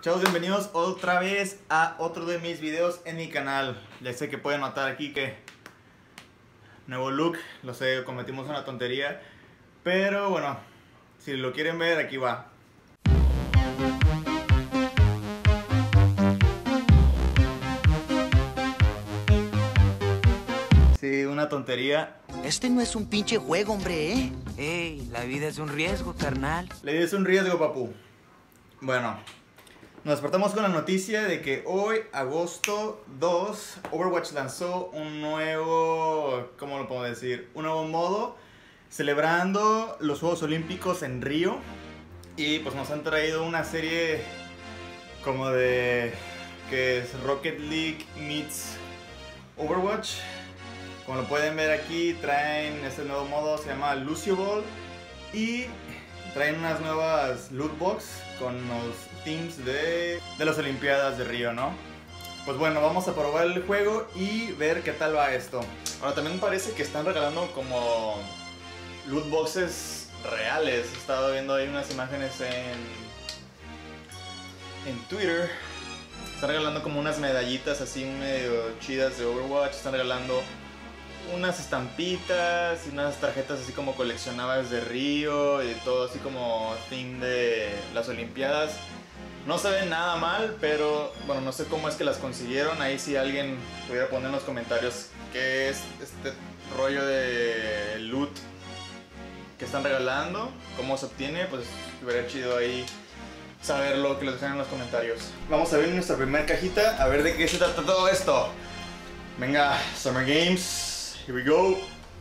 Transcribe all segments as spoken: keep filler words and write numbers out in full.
Chavos, bienvenidos otra vez a otro de mis videos en mi canal. Ya sé que pueden notar aquí que nuevo look, lo sé, cometimos una tontería, pero bueno, si lo quieren ver, aquí va. Sí, una tontería. Este no es un pinche juego, hombre, ¿eh? Ey, la vida es un riesgo, carnal. La vida es un riesgo, papu. Bueno, nos despertamos con la noticia de que hoy, agosto dos, Overwatch lanzó un nuevo, ¿cómo lo puedo decir? Un nuevo modo celebrando los Juegos Olímpicos en Río. Y pues nos han traído una serie como de, que es Rocket League meets Overwatch. Como lo pueden ver aquí, traen este nuevo modo, se llama Lucio Ball. Y traen unas nuevas loot box con los teams de, de las Olimpiadas de Río, ¿no? Pues bueno, vamos a probar el juego y ver qué tal va esto. Ahora también parece que están regalando como loot boxes reales. He estado viendo ahí unas imágenes en, en Twitter. Están regalando como unas medallitas así medio chidas de Overwatch. Están regalando unas estampitas y unas tarjetas así como coleccionables de Río y todo así como theme de las Olimpiadas. No se ven nada mal, pero bueno, no sé cómo es que las consiguieron. Ahí si alguien pudiera poner en los comentarios qué es este rollo de loot que están regalando, cómo se obtiene, pues estaría chido ahí saberlo, que lo dejen en los comentarios. Vamos a ver nuestra primera cajita, a ver de qué se trata todo esto. Venga, Summer Games. Here we go.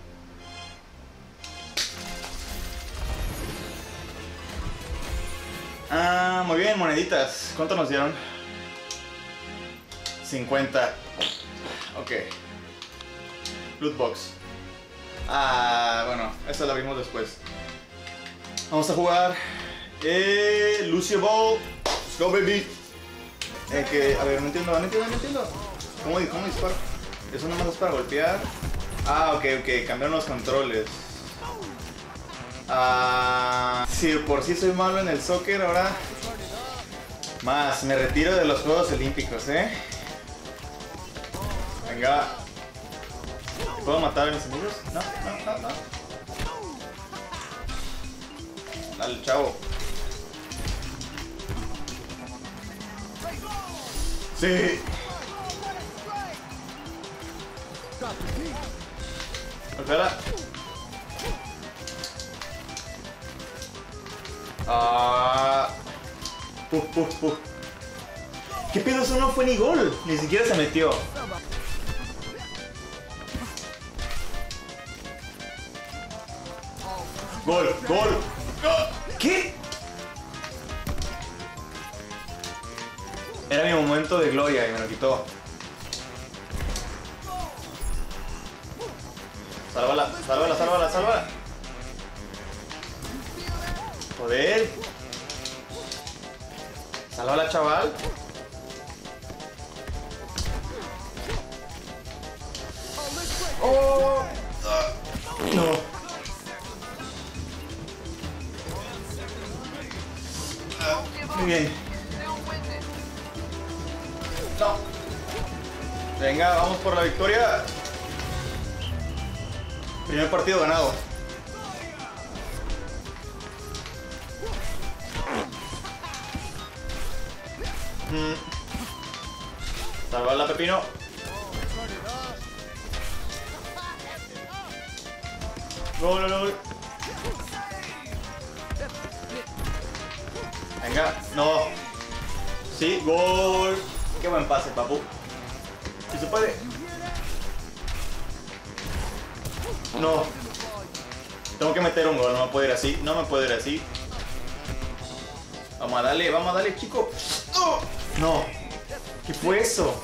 Ah, muy bien, moneditas. ¿Cuánto nos dieron? cincuenta. Ok. Loot box. Ah, bueno, esta la vimos después. Vamos a jugar eh, Lucio Ball. Let's go, baby. Eh, que, a ver, no entiendo, no entiendo, no entiendo. ¿Cómo, cómo disparo? Eso nomás es para golpear. Ah, ok, ok, cambiaron los controles. Ah, si por sí soy malo en el soccer, ahora más, me retiro de los Juegos Olímpicos, ¿eh? Venga. ¿Puedo matar a mis amigos? No, no, no, no. Dale, chavo. Sí. Espera. Ah. Puf, puf, puf. ¿Qué pedo? Eso no fue ni gol. Ni siquiera se metió. Gol, gol. ¿Qué? Era mi momento de gloria y me lo quitó. Sálvala, sálvala, sálvala, sálvala. Joder. Sálvala, chaval. Oh. No. Muy bien. No. Venga, vamos por la victoria. Primer partido ganado. Mm. Salvarla, Pepino. Gol, gol, gol. Venga, no. Sí, gol. Qué buen pase, papu. Si se puede. No. Tengo que meter un gol, no me puedo ir así. No me puedo ir así. Vamos a darle, vamos a darle, chico. ¡Oh! No. ¿Qué fue eso?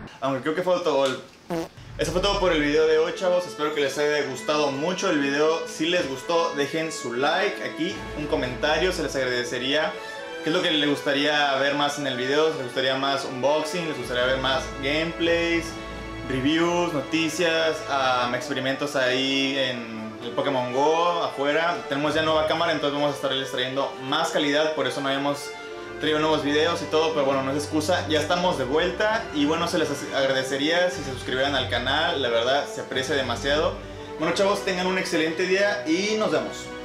Aunque creo que fue autogol. Eso fue todo por el video de hoy, chavos. Espero que les haya gustado mucho el video. Si les gustó, dejen su like aquí, un comentario, se les agradecería. ¿Qué es lo que les gustaría ver más en el video? ¿Les gustaría más unboxing? ¿Les gustaría ver más gameplays, reviews, noticias, um, experimentos ahí en el Pokémon Go afuera? Tenemos ya nueva cámara, entonces vamos a estarles trayendo más calidad. Por eso no habíamos traído nuevos videos y todo, pero bueno, no es excusa. Ya estamos de vuelta y bueno, se les agradecería si se suscribieran al canal. La verdad, se aprecia demasiado. Bueno, chavos, tengan un excelente día y nos vemos.